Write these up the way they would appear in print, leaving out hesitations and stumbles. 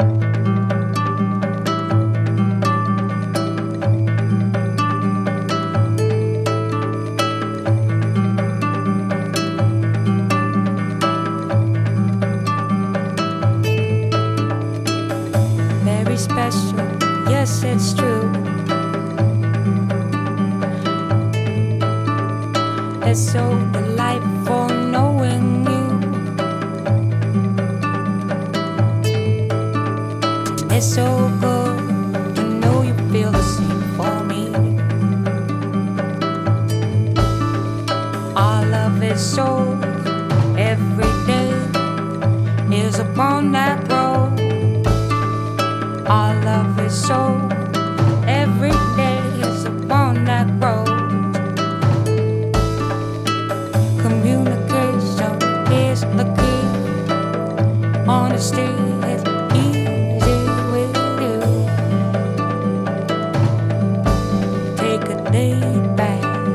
Very special, yes, it's true. It's so delightful knowing you. It's so good to know you feel the same for me. Our love is so every day is upon that road. Our love is so every day is upon that road. Communication is the key. Honesty is easy with you. Take a day back.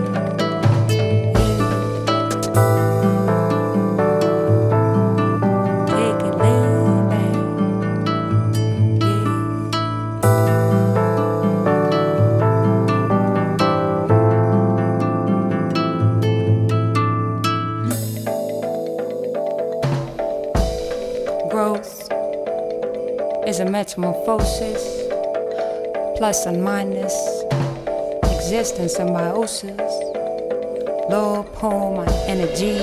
Growth is a metamorphosis, plus and minus, existence symbiosis, low pull my energy.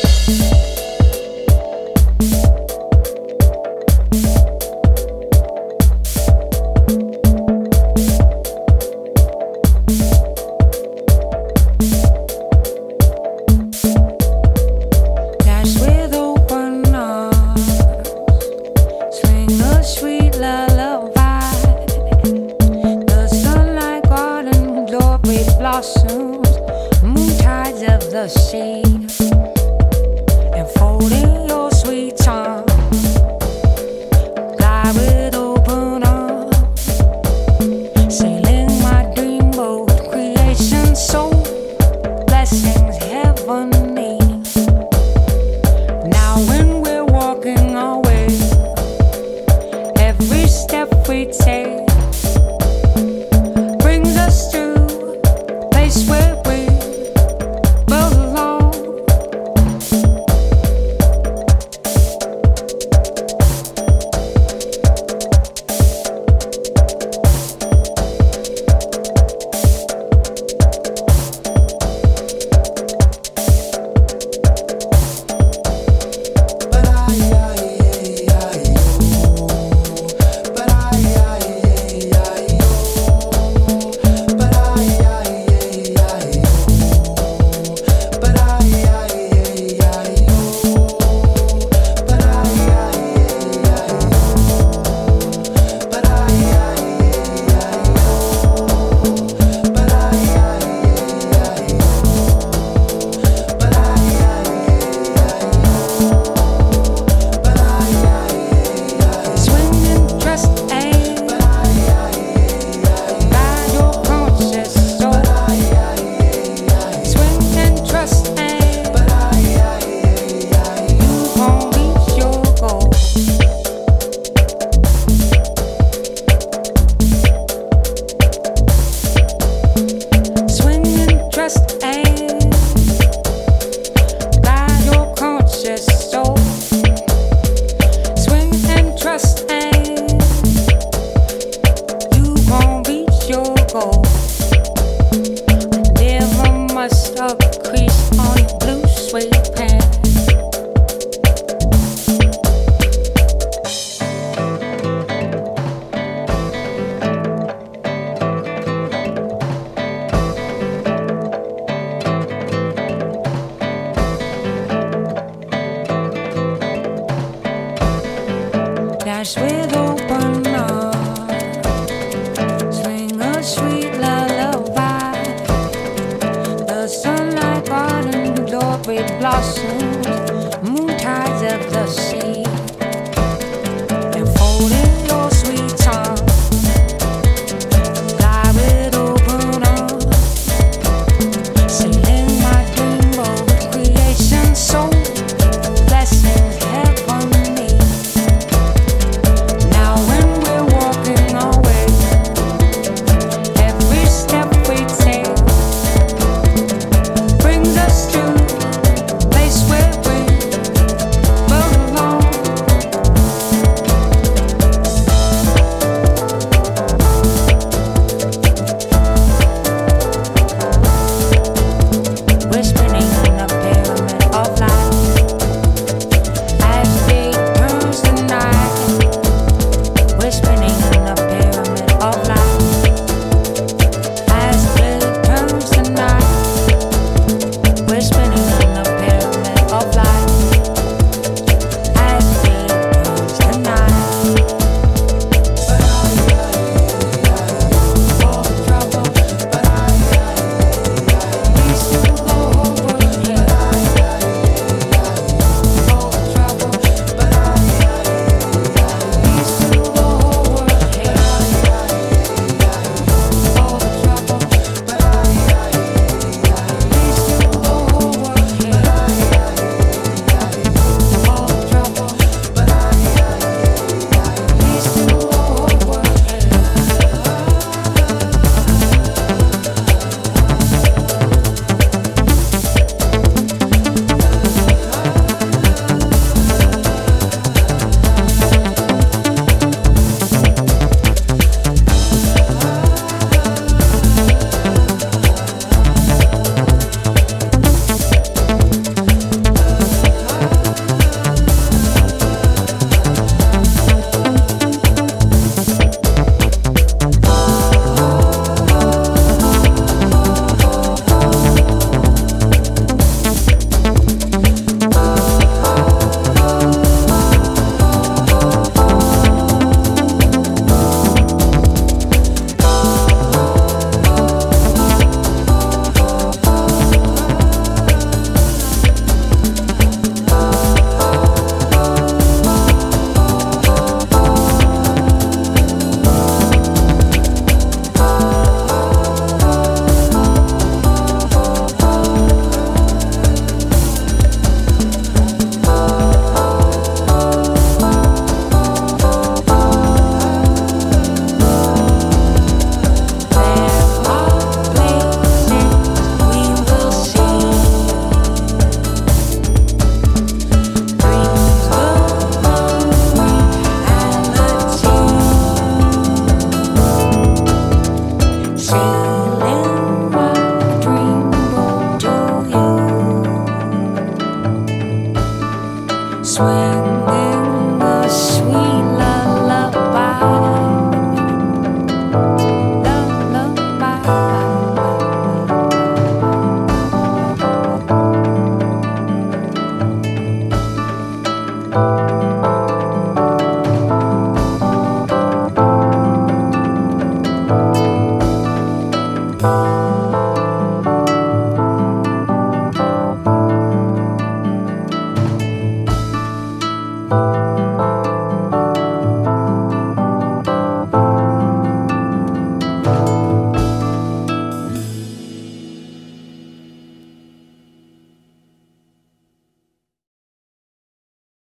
Sweet lullaby, the sunlight, garden, glory blossoms, moon tides of the sea, enfolding your sweet charm. Fly with open arms, sailing my dream boat, creation so blessings heavenly. Now when we're walking our way, every step we take brings us to a place where we belong. Dash with open arms, sing a sweet lullaby. The sunlight, garden, glory blossoms, moon tides of the sea, enfolding your sweet